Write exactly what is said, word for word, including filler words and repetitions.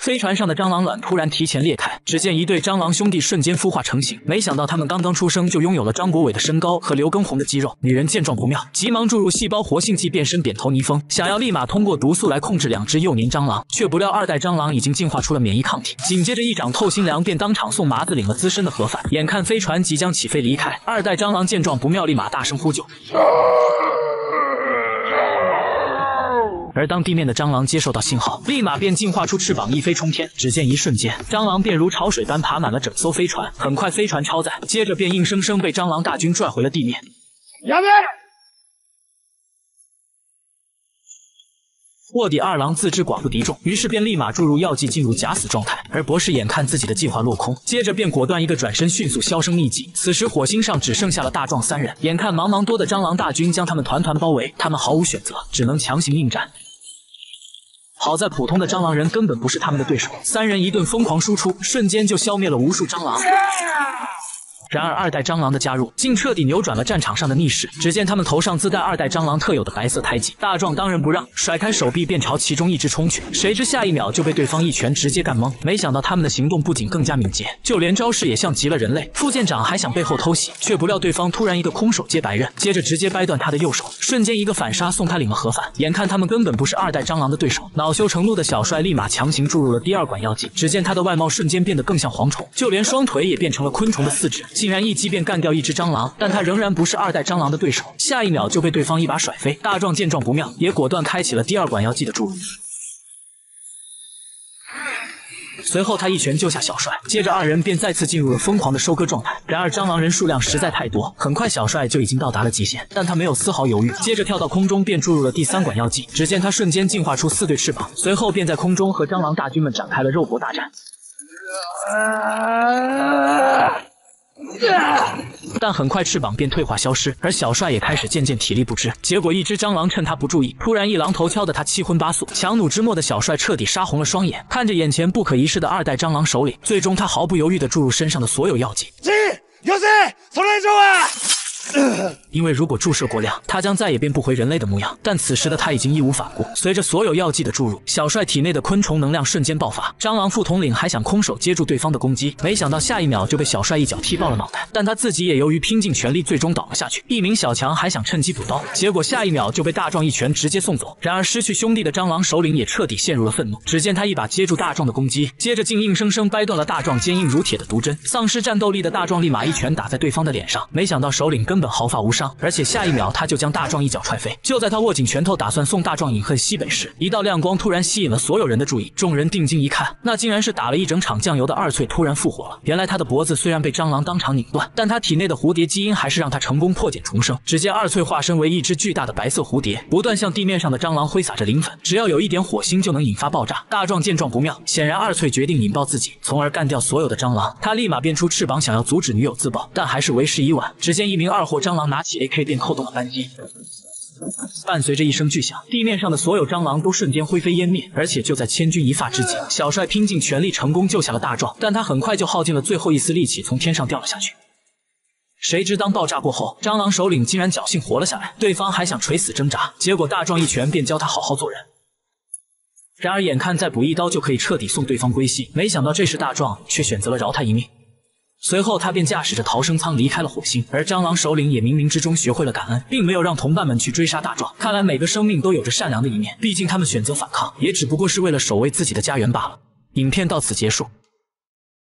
飞船上的蟑螂卵突然提前裂开，只见一对蟑螂兄弟瞬间孵化成型。没想到他们刚刚出生就拥有了张国伟的身高和刘畊宏的肌肉。女人见状不妙，急忙注入细胞活性剂变身扁头泥蜂，想要立马通过毒素来控制两只幼年蟑螂，却不料二代蟑螂已经进化出了免疫抗体。紧接着一掌透心凉，便当场送麻子领了资深的盒饭。眼看飞船即将起飞离开，二代蟑螂见状不妙，立马大声呼救。而当地面的蟑螂接受到信号，立马便进化出翅膀，一飞冲天。只见一瞬间，蟑螂便如潮水般爬满了整艘飞船。很快，飞船超载，接着便硬生生被蟑螂大军拽回了地面。 やべ！ 卧底二郎自知寡不敌众，于是便立马注入药剂进入假死状态。而博士眼看自己的计划落空，接着便果断一个转身，迅速销声匿迹。此时火星上只剩下了大壮三人，眼看茫茫多的蟑螂大军将他们团团包围，他们毫无选择，只能强行应战。好在普通的蟑螂人根本不是他们的对手，三人一顿疯狂输出，瞬间就消灭了无数蟑螂。然而二代蟑螂的加入竟彻底扭转了战场上的逆势。只见他们头上自带二代蟑螂特有的白色胎记，大壮当仁不让，甩开手臂便朝其中一只冲去。谁知下一秒就被对方一拳直接干懵。没想到他们的行动不仅更加敏捷，就连招式也像极了人类。副舰长还想背后偷袭，却不料对方突然一个空手接白刃，接着直接掰断他的右手，瞬间一个反杀送他领了盒饭。眼看他们根本不是二代蟑螂的对手，恼羞成怒的小帅立马强行注入了第二管药剂。只见他的外貌瞬间变得更像蝗虫，就连双腿也变成了昆虫的四肢，竟然一击便干掉一只蟑螂。但他仍然不是二代蟑螂的对手，下一秒就被对方一把甩飞。大壮见状不妙，也果断开启了第二管药剂的注入。随后他一拳救下小帅，接着二人便再次进入了疯狂的收割状态。然而蟑螂人数量实在太多，很快小帅就已经到达了极限，但他没有丝毫犹豫，接着跳到空中便注入了第三管药剂。只见他瞬间进化出四对翅膀，随后便在空中和蟑螂大军们展开了肉搏大战。但很快翅膀便退化消失，而小帅也开始渐渐体力不支。结果一只蟑螂趁他不注意，突然一榔头敲得他七荤八素。强弩之末的小帅彻底杀红了双眼，看着眼前不可一世的二代蟑螂首领，最终他毫不犹豫地注入身上的所有药剂。 よせ、それ以上は。 因为如果注射过量，他将再也变不回人类的模样。但此时的他已经义无反顾。随着所有药剂的注入，小帅体内的昆虫能量瞬间爆发。蟑螂副统领还想空手接住对方的攻击，没想到下一秒就被小帅一脚踢爆了脑袋。但他自己也由于拼尽全力，最终倒了下去。一名小强还想趁机补刀，结果下一秒就被大壮一拳直接送走。然而失去兄弟的蟑螂首领也彻底陷入了愤怒。只见他一把接住大壮的攻击，接着竟硬生生掰断了大壮坚硬如铁的毒针。丧失战斗力的大壮立马一拳打在对方的脸上，没想到首领根本毫发无伤。而且下一秒他就将大壮一脚踹飞。就在他握紧拳头打算送大壮饮恨西北时，一道亮光突然吸引了所有人的注意。众人定睛一看，那竟然是打了一整场酱油的二翠突然复活了。原来他的脖子虽然被蟑螂当场拧断，但他体内的蝴蝶基因还是让他成功破茧重生。只见二翠化身为一只巨大的白色蝴蝶，不断向地面上的蟑螂挥洒着磷粉，只要有一点火星就能引发爆炸。大壮见状不妙，显然二翠决定引爆自己，从而干掉所有的蟑螂。他立马变出翅膀想要阻止女友自爆，但还是为时已晚。只见一名二货蟑螂拿起 A K 便扣动了扳机，伴随着一声巨响，地面上的所有蟑螂都瞬间灰飞烟灭。而且就在千钧一发之际，小帅拼尽全力成功救下了大壮，但他很快就耗尽了最后一丝力气，从天上掉了下去。谁知当爆炸过后，蟑螂首领竟然侥幸活了下来，对方还想垂死挣扎，结果大壮一拳便教他好好做人。然而眼看再补一刀就可以彻底送对方归西，没想到这时大壮却选择了饶他一命。随后他便驾驶着逃生舱离开了火星，而蟑螂首领也冥冥之中学会了感恩，并没有让同伴们去追杀大壮。看来每个生命都有着善良的一面，毕竟他们选择反抗，也只不过是为了守卫自己的家园罢了。影片到此结束。